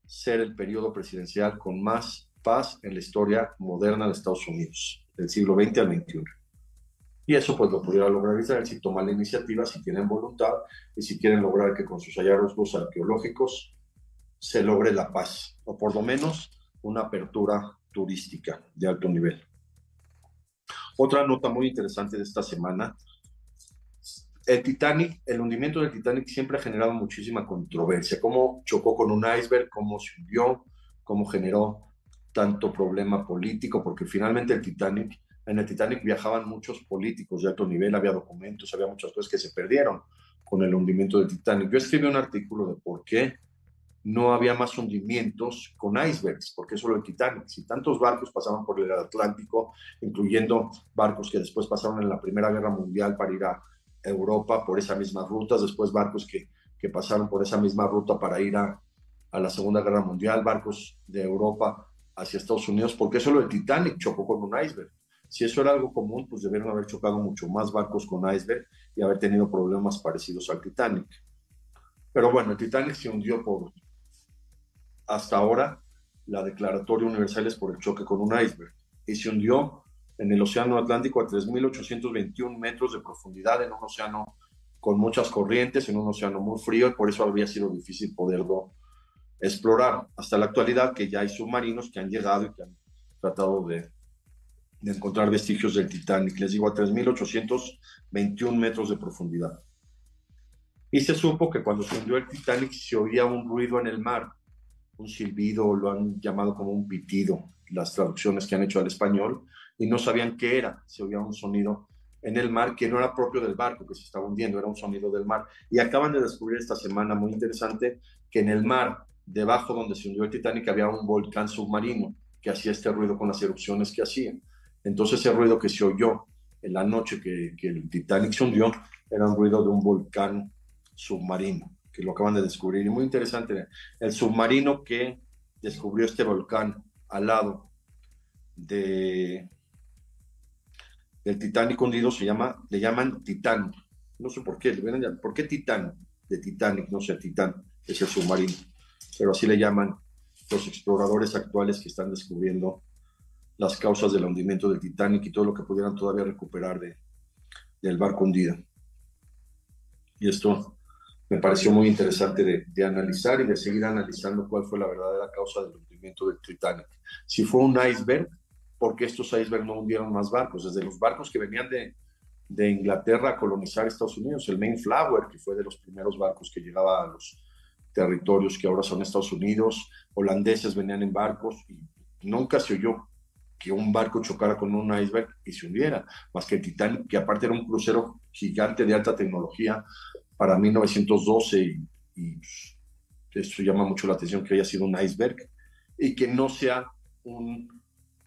ser el periodo presidencial con más paz en la historia moderna de Estados Unidos, del siglo veinte al veintiuno. Y eso pues lo pudiera lograr Israel si toman la iniciativa, si tienen voluntad y si quieren lograr que con sus hallazgos arqueológicos se logre la paz, o por lo menos una apertura turística de alto nivel. Otra nota muy interesante de esta semana: el Titanic, el hundimiento del Titanic siempre ha generado muchísima controversia. Cómo chocó con un iceberg, cómo se hundió, cómo generó tanto problema político, porque finalmente el Titanic, en el Titanic viajaban muchos políticos de alto nivel, había documentos, había muchas cosas que se perdieron con el hundimiento del Titanic. Yo escribí un artículo de por qué no había más hundimientos con icebergs, porque solo el Titanic. Si tantos barcos pasaban por el Atlántico, incluyendo barcos que después pasaron en la Primera Guerra Mundial para ir a Europa por esas mismas rutas, después barcos que, que pasaron por esa misma ruta para ir a, a la Segunda Guerra Mundial, barcos de Europa hacia Estados Unidos, ¿por qué solo el Titanic chocó con un iceberg? Si eso era algo común, pues debieron haber chocado mucho más barcos con iceberg y haber tenido problemas parecidos al Titanic. Pero bueno, el Titanic se hundió por, hasta ahora, la declaratoria universal es por el choque con un iceberg, y se hundió en el Océano Atlántico a tres mil ochocientos veintiún metros de profundidad, en un océano con muchas corrientes, en un océano muy frío, y por eso habría sido difícil poderlo explorar. Hasta la actualidad, que ya hay submarinos que han llegado y que han tratado de, de encontrar vestigios del Titanic. Les digo, a tres mil ochocientos veintiún metros de profundidad. Y se supo que cuando se hundió el Titanic se oía un ruido en el mar, un silbido, lo han llamado como un pitido, las traducciones que han hecho al español, y no sabían qué era. Se oía un sonido en el mar que no era propio del barco que se estaba hundiendo, era un sonido del mar. Y acaban de descubrir esta semana, muy interesante, que en el mar, debajo donde se hundió el Titanic, había un volcán submarino que hacía este ruido con las erupciones que hacían. Entonces ese ruido que se oyó en la noche que, que el Titanic se hundió era un ruido de un volcán submarino, que lo acaban de descubrir. Y muy interesante, el submarino que descubrió este volcán al lado de, del Titanic hundido se llama, le llaman Titán. No sé por qué, le ven, ¿por qué Titán? De Titanic, no sé, Titán es el submarino, pero así le llaman los exploradores actuales que están descubriendo las causas del hundimiento del Titanic y todo lo que pudieran todavía recuperar de, del barco hundido. Y esto me pareció muy interesante de, de analizar y de seguir analizando cuál fue la verdadera causa del hundimiento del Titanic. Si fue un iceberg, ¿por qué estos icebergs no hundieron más barcos? Desde los barcos que venían de, de Inglaterra a colonizar Estados Unidos, el Mayflower, que fue de los primeros barcos que llegaba a los territorios que ahora son Estados Unidos, holandeses venían en barcos y nunca se oyó que un barco chocara con un iceberg y se hundiera, más que el Titanic, que aparte era un crucero gigante de alta tecnología para mil novecientos doce, y, y eso llama mucho la atención que haya sido un iceberg y que no sea un,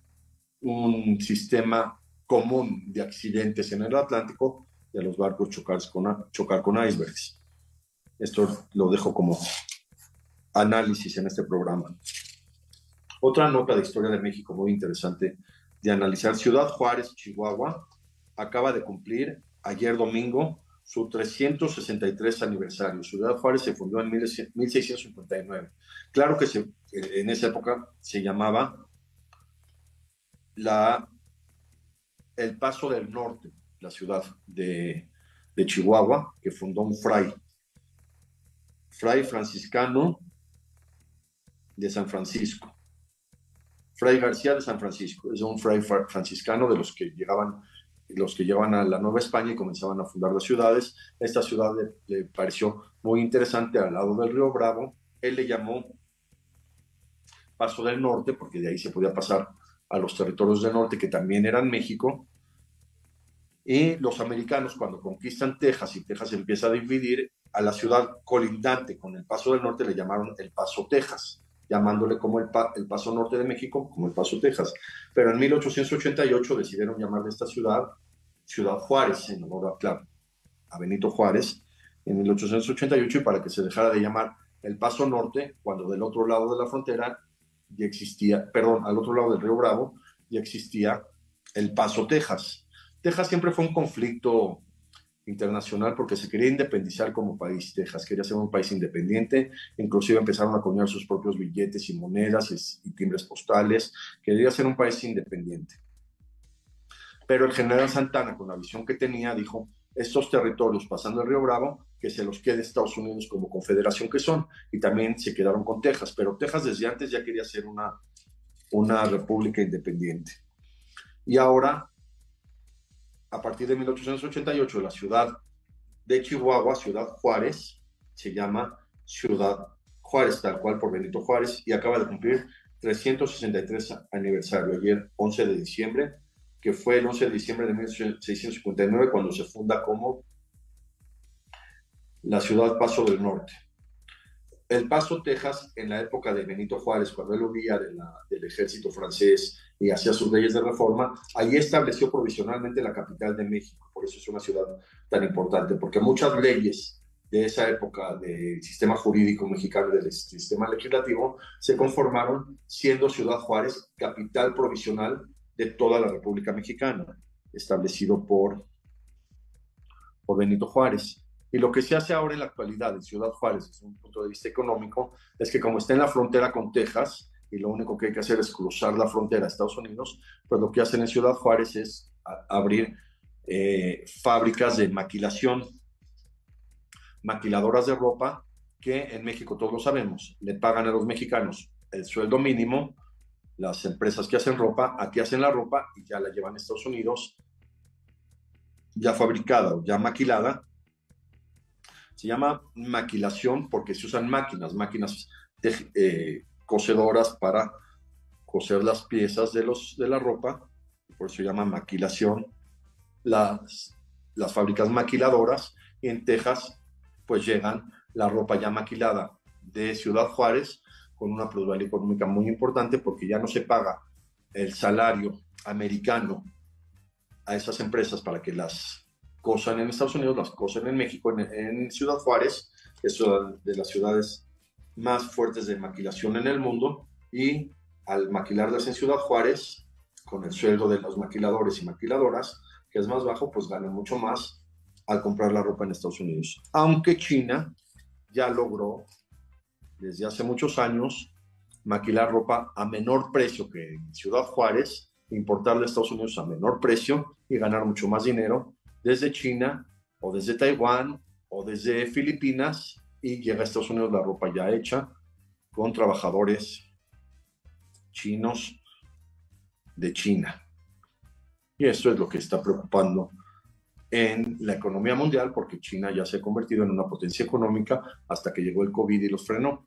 un sistema común de accidentes en el Atlántico y a los barcos chocar con, chocar con icebergs. Esto lo dejo como análisis en este programa. Otra nota de historia de México muy interesante de analizar: Ciudad Juárez, Chihuahua, acaba de cumplir ayer domingo su trescientos sesenta y tres aniversario. Ciudad Juárez se fundó en mil seiscientos cincuenta y nueve. Claro que se, en esa época se llamaba la, El Paso del Norte, la ciudad de, de Chihuahua, que fundó un fray, fray franciscano de San Francisco. Fray García de San Francisco, es un fray franciscano de los que llegaban, los que llegaban a la Nueva España y comenzaban a fundar las ciudades. Esta ciudad le, le pareció muy interesante al lado del río Bravo. Él le llamó Paso del Norte porque de ahí se podía pasar a los territorios del norte, que también eran México. Y los americanos, cuando conquistan Texas y Texas empieza a dividir, a la ciudad colindante con el Paso del Norte le llamaron El Paso, Texas, llamándole como el, pa el Paso Norte de México, como el Paso, Texas. Pero en mil ochocientos ochenta y ocho decidieron llamarle esta ciudad Ciudad Juárez, en honor a, claro, a Benito Juárez, en mil ochocientos ochenta y ocho, y para que se dejara de llamar el Paso Norte, cuando del otro lado de la frontera ya existía, perdón, al otro lado del río Bravo, ya existía el Paso, Texas. Texas siempre fue un conflicto internacional porque se quería independizar como país. Texas quería ser un país independiente, inclusive empezaron a acuñar sus propios billetes y monedas y timbres postales. Quería ser un país independiente. Pero el general Santana, con la visión que tenía, dijo, estos territorios pasando el Río Bravo, que se los quede Estados Unidos como confederación que son, y también se quedaron con Texas, pero Texas desde antes ya quería ser una, una república independiente. Y ahora, a partir de mil ochocientos ochenta y ocho, la ciudad de Chihuahua, Ciudad Juárez, se llama Ciudad Juárez, tal cual por Benito Juárez, y acaba de cumplir trescientos sesenta y tres aniversario, ayer once de diciembre, que fue el once de diciembre de mil seiscientos cincuenta y nueve, cuando se funda como la ciudad Paso del Norte. El Paso, Texas, en la época de Benito Juárez, cuando él huía de la, del ejército francés y hacía sus leyes de reforma, allí estableció provisionalmente la capital de México. Por eso es una ciudad tan importante, porque muchas leyes de esa época del sistema jurídico mexicano, del sistema legislativo, se conformaron siendo Ciudad Juárez capital provisional de toda la República Mexicana, establecido por, por Benito Juárez. Y lo que se hace ahora en la actualidad en Ciudad Juárez, desde un punto de vista económico, es que como está en la frontera con Texas, y lo único que hay que hacer es cruzar la frontera a Estados Unidos, pues lo que hacen en Ciudad Juárez es a, abrir eh, fábricas de maquilación, maquiladoras de ropa, que en México todos lo sabemos, le pagan a los mexicanos el sueldo mínimo, las empresas que hacen ropa, aquí hacen la ropa y ya la llevan a Estados Unidos, ya fabricada o ya maquilada. Se llama maquilación porque se usan máquinas, máquinas de, eh, cosedoras para coser las piezas de, los, de la ropa, por eso se llama maquilación, las, las fábricas maquiladoras, y en Texas pues llegan la ropa ya maquilada de Ciudad Juárez con una plusvalía económica muy importante porque ya no se paga el salario americano a esas empresas para que las cosan en Estados Unidos, las cosan en México, en, en Ciudad Juárez, es una de las ciudades más fuertes de maquilación en el mundo, y al maquilarlas en Ciudad Juárez, con el sueldo de los maquiladores y maquiladoras, que es más bajo, pues ganan mucho más al comprar la ropa en Estados Unidos. Aunque China ya logró, desde hace muchos años, maquilar ropa a menor precio que en Ciudad Juárez, importarla de Estados Unidos a menor precio y ganar mucho más dinero desde China o desde Taiwán o desde Filipinas, y llega a Estados Unidos la ropa ya hecha con trabajadores chinos de China. Y esto es lo que está preocupando en la economía mundial, porque China ya se ha convertido en una potencia económica hasta que llegó el COVID y los frenó.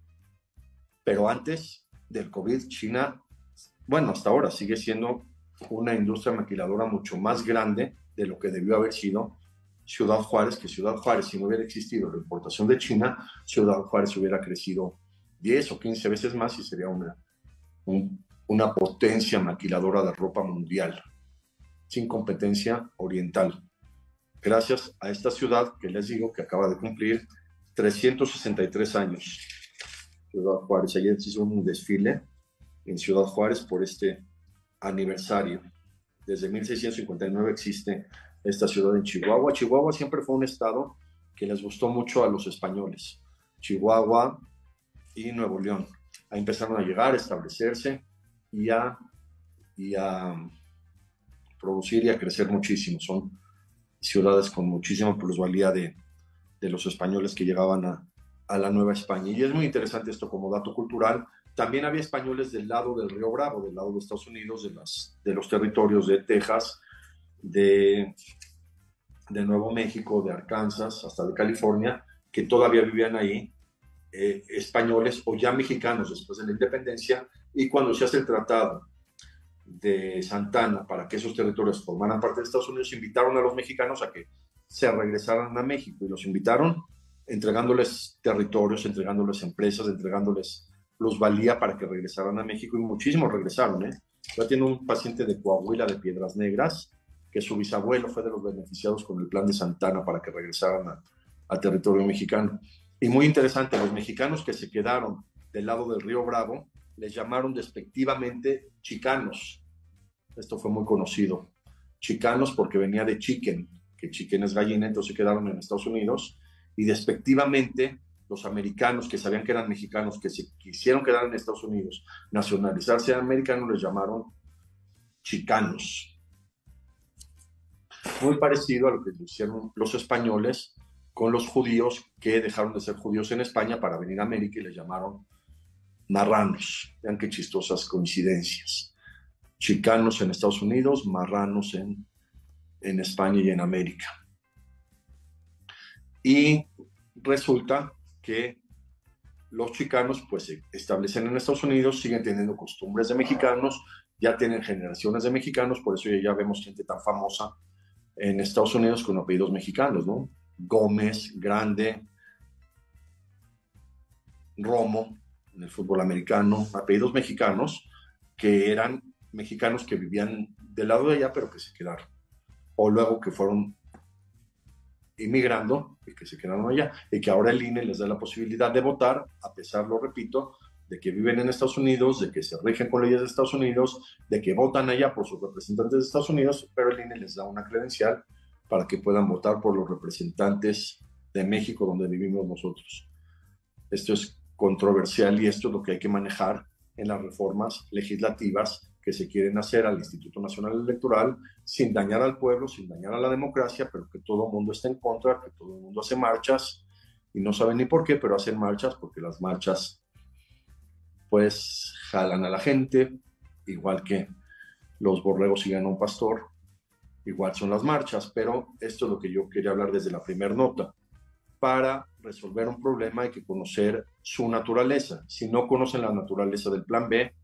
Pero antes del COVID, China, bueno, hasta ahora sigue siendo una industria maquiladora mucho más grande de lo que debió haber sido Ciudad Juárez, que Ciudad Juárez, si no hubiera existido la importación de China, Ciudad Juárez hubiera crecido diez o quince veces más y sería una, un, una potencia maquiladora de ropa mundial, sin competencia oriental. Gracias a esta ciudad que les digo que acaba de cumplir trescientos sesenta y tres años. Ciudad Juárez, ayer se hizo un desfile en Ciudad Juárez por este aniversario. Desde mil seiscientos cincuenta y nueve existe esta ciudad en Chihuahua. Chihuahua siempre fue un estado que les gustó mucho a los españoles. Chihuahua y Nuevo León. Ahí empezaron a llegar, a establecerse y a, y a producir y a crecer muchísimo. Son ciudades con muchísima plusvalía de, de los españoles que llegaban a, a la Nueva España. Y es muy interesante esto como dato cultural. También había españoles del lado del Río Bravo, del lado de Estados Unidos, de, las, de los territorios de Texas, de, de Nuevo México, de Arkansas, hasta de California, que todavía vivían ahí, eh, españoles o ya mexicanos después de la independencia, y cuando se hace el tratado de Santana para que esos territorios formaran parte de Estados Unidos, invitaron a los mexicanos a que se regresaran a México, y los invitaron entregándoles territorios, entregándoles empresas, entregándoles plusvalía para que regresaran a México, y muchísimos regresaron, ¿eh? Yo tengo un paciente de Coahuila, de Piedras Negras, que su bisabuelo fue de los beneficiados con el plan de Santana para que regresaran a, al territorio mexicano. Y muy interesante, los mexicanos que se quedaron del lado del Río Bravo les llamaron despectivamente chicanos. Esto fue muy conocido. Chicanos porque venía de chicken, que chicken es gallina, entonces se quedaron en Estados Unidos y despectivamente los americanos que sabían que eran mexicanos, que se quisieron quedar en Estados Unidos, nacionalizarse americanos, les llamaron chicanos. Muy parecido a lo que hicieron los españoles con los judíos que dejaron de ser judíos en España para venir a América y les llamaron marranos. Vean qué chistosas coincidencias. Chicanos en Estados Unidos, marranos en, en España y en América. Y resulta que los chicanos pues se establecen en Estados Unidos, siguen teniendo costumbres de mexicanos, ya tienen generaciones de mexicanos, por eso ya vemos gente tan famosa en Estados Unidos con apellidos mexicanos, ¿no? Gómez, Grande, Romo, en el fútbol americano, apellidos mexicanos que eran mexicanos que vivían del lado de allá, pero que se quedaron. O luego que fueron inmigrando y que se quedaron allá. Y que ahora el I N E les da la posibilidad de votar, a pesar, lo repito, de que viven en Estados Unidos, de que se rigen con leyes de Estados Unidos, de que votan allá por sus representantes de Estados Unidos, pero el I N E les da una credencial para que puedan votar por los representantes de México, donde vivimos nosotros. Esto es controversial y esto es lo que hay que manejar en las reformas legislativas que se quieren hacer al Instituto Nacional Electoral, sin dañar al pueblo, sin dañar a la democracia, pero que todo el mundo está en contra, que todo el mundo hace marchas, y no saben ni por qué, pero hacen marchas porque las marchas pues jalan a la gente, igual que los borregos siguen a un pastor, igual son las marchas, pero esto es lo que yo quería hablar desde la primera nota. Para resolver un problema hay que conocer su naturaleza. Si no conocen la naturaleza del plan B,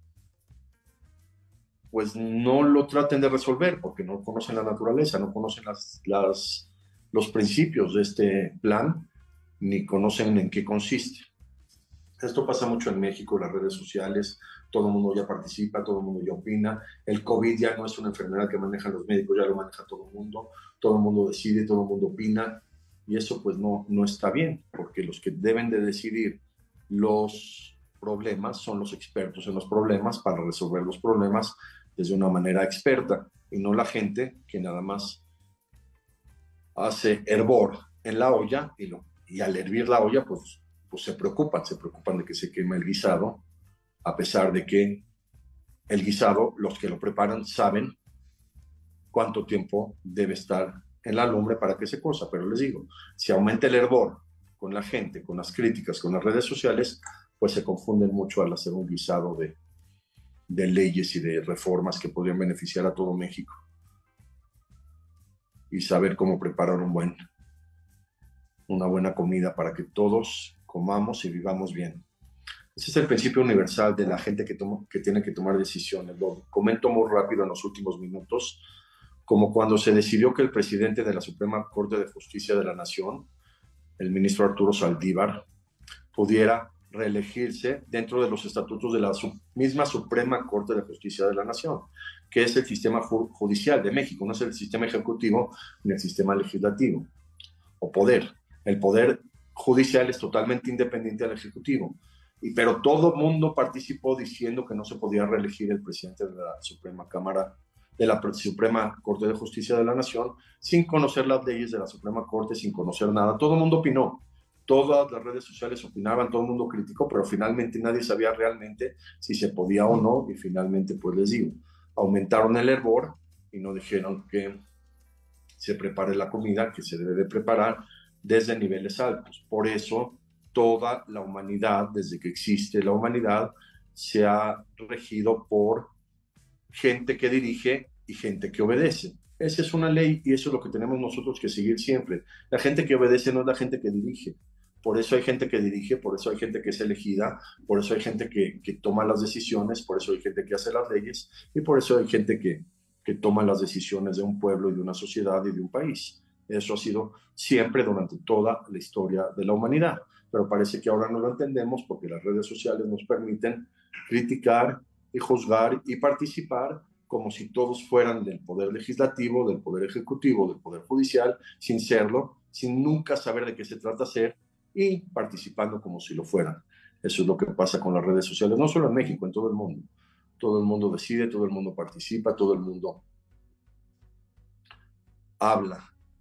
pues no lo traten de resolver, porque no conocen la naturaleza, no conocen las, las, los principios de este plan, ni conocen en qué consiste. Esto pasa mucho en México, en las redes sociales, todo el mundo ya participa, todo el mundo ya opina. El COVID ya no es una enfermedad que manejan los médicos, ya lo maneja todo el mundo, todo el mundo decide, todo el mundo opina, y eso pues no, no está bien, porque los que deben de decidir los problemas son los expertos en los problemas para resolver los problemas desde una manera experta, y no la gente que nada más hace hervor en la olla, y, lo, y al hervir la olla pues, pues se preocupan, se preocupan de que se queme el guisado, a pesar de que el guisado, los que lo preparan saben cuánto tiempo debe estar en la lumbre para que se cosa. Pero les digo, si aumenta el hervor con la gente, con las críticas, con las redes sociales, pues se confunden mucho al hacer un guisado de, de leyes y de reformas que podrían beneficiar a todo México. Y saber cómo preparar un buen, una buena comida para que todos comamos y vivamos bien. Ese es el principio universal de la gente que, toma, que tiene que tomar decisiones. Lo comento muy rápido en los últimos minutos, como cuando se decidió que el presidente de la Suprema Corte de Justicia de la Nación, el ministro Arturo Saldívar, pudiera reelegirse dentro de los estatutos de la su, misma Suprema Corte de Justicia de la Nación, que es el sistema ju, judicial de México, no es el sistema ejecutivo ni el sistema legislativo o poder. El poder judicial es totalmente independiente del ejecutivo, y, pero todo el mundo participó diciendo que no se podía reelegir el presidente de la Suprema Cámara, de la Suprema Corte de Justicia de la Nación, sin conocer las leyes de la Suprema Corte, sin conocer nada. Todo el mundo opinó, todas las redes sociales opinaban, todo el mundo criticó, pero finalmente nadie sabía realmente si se podía o no, y finalmente, pues les digo, aumentaron el hervor y no dijeron que se prepare la comida que se debe de preparar desde niveles altos. Por eso toda la humanidad, desde que existe la humanidad, se ha regido por gente que dirige y gente que obedece. Esa es una ley y eso es lo que tenemos nosotros que seguir siempre. La gente que obedece no es la gente que dirige. Por eso hay gente que dirige, por eso hay gente que es elegida, por eso hay gente que, que toma las decisiones, por eso hay gente que hace las leyes y por eso hay gente que, que toma las decisiones de un pueblo y de una sociedad y de un país. Eso ha sido siempre durante toda la historia de la humanidad. Pero parece que ahora no lo entendemos porque las redes sociales nos permiten criticar y juzgar y participar como si todos fueran del poder legislativo, del poder ejecutivo, del poder judicial, sin serlo, sin nunca saber de qué se trata hacer y participando como si lo fueran. Eso es lo que pasa con las redes sociales, no solo en México, en todo el mundo. Todo el mundo decide, todo el mundo participa, todo el mundo habla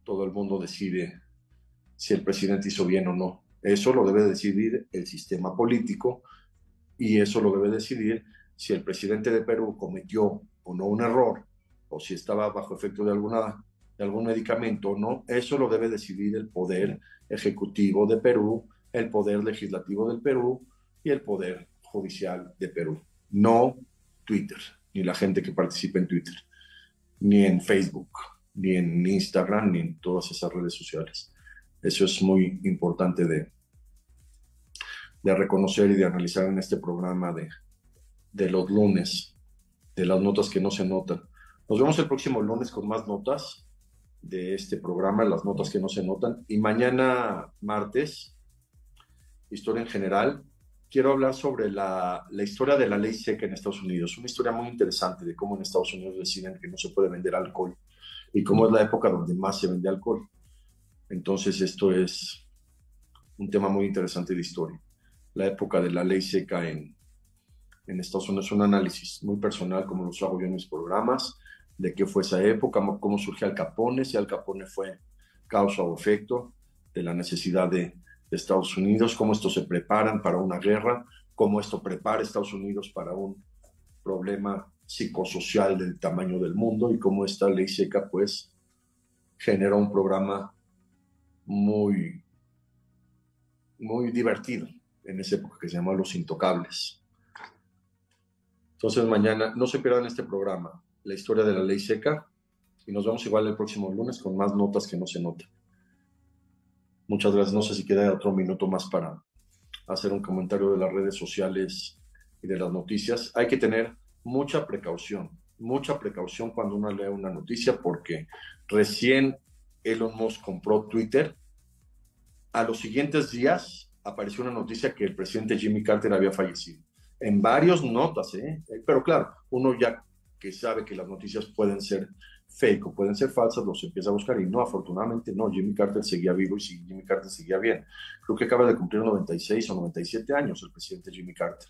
todo el mundo decide si el presidente hizo bien o no. Eso lo debe decidir el sistema político y eso lo debe decidir si el presidente de Perú cometió o no un error o si estaba bajo efecto de, alguna, de algún medicamento o no. Eso lo debe decidir el poder ejecutivo de Perú, el poder legislativo del Perú y el poder judicial de Perú. No Twitter, ni la gente que participa en Twitter, ni en Facebook, ni en Instagram, ni en todas esas redes sociales. Eso es muy importante de, de reconocer y de analizar en este programa de, de los lunes, de las notas que no se notan. Nos vemos el próximo lunes con más notas de este programa, las notas que no se notan. Y mañana, martes, historia en general, quiero hablar sobre la, la historia de la ley seca en Estados Unidos. Una historia muy interesante de cómo en Estados Unidos deciden que no se puede vender alcohol y cómo es la época donde más se vende alcohol. Entonces esto es un tema muy interesante de historia. La época de la ley seca en, en Estados Unidos, un análisis muy personal, como lo hago yo en mis programas, de qué fue esa época, cómo surgió Al Capone, si Al Capone fue causa o efecto de la necesidad de, de Estados Unidos, cómo estos se preparan para una guerra, cómo esto prepara a Estados Unidos para un problema psicosocial del tamaño del mundo y cómo esta ley seca pues genera un programa muy, muy divertido en esa época que se llama Los Intocables. Entonces mañana no se pierdan este programa, la historia de la ley seca, y nos vemos igual el próximo lunes con más notas que no se notan. Muchas gracias. No sé si queda otro minuto más para hacer un comentario de las redes sociales y de las noticias. Hay que tener mucha precaución, mucha precaución cuando uno lee una noticia, porque recién Elon Musk compró Twitter. A los siguientes días apareció una noticia que el presidente Jimmy Carter había fallecido. En varias notas, ¿eh? Pero claro, uno ya que sabe que las noticias pueden ser fake o pueden ser falsas, los empieza a buscar y no, afortunadamente no, Jimmy Carter seguía vivo y Jimmy Carter seguía bien. Creo que acaba de cumplir noventa y seis o noventa y siete años el presidente Jimmy Carter,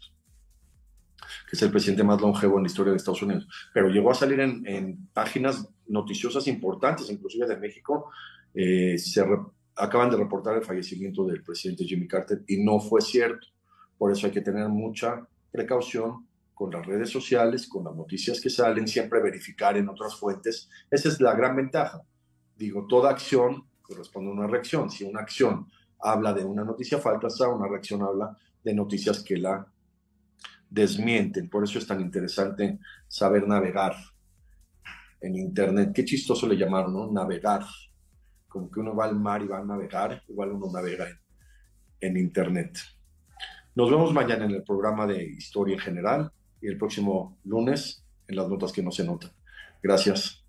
que es el presidente más longevo en la historia de Estados Unidos. Pero llegó a salir en, en páginas noticiosas importantes, inclusive de México. Eh, se re, acaban de reportar el fallecimiento del presidente Jimmy Carter y no fue cierto. Por eso hay que tener mucha precaución con las redes sociales, con las noticias que salen, siempre verificar en otras fuentes. Esa es la gran ventaja. Digo, toda acción corresponde a una reacción. Si una acción habla de una noticia falsa, una reacción habla de noticias que la desmienten. Por eso es tan interesante saber navegar en Internet. Qué chistoso le llamaron, ¿no? Navegar. Como que uno va al mar y va a navegar, igual uno navega en, en Internet. Nos vemos mañana en el programa de Historia en General y el próximo lunes en las notas que no se notan. Gracias.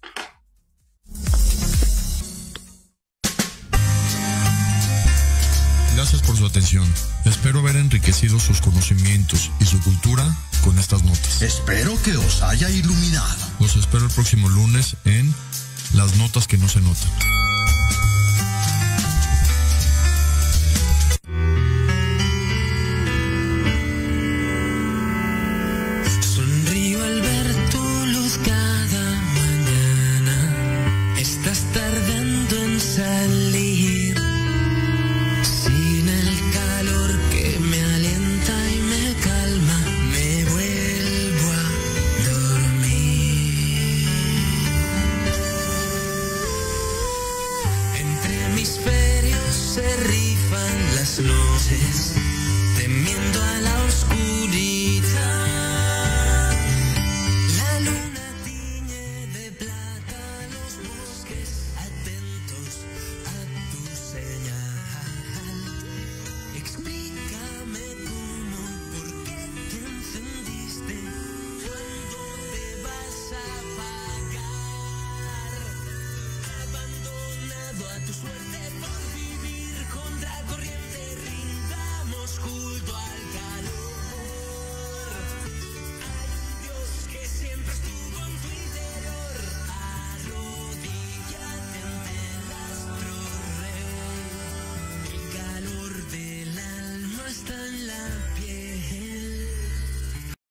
Gracias por su atención. Espero haber enriquecido sus conocimientos y su cultura con estas notas. Espero que os haya iluminado. Los espero el próximo lunes en Las Notas que no se notan. Sonrío al ver tu luz cada mañana. Estás tardando en salir.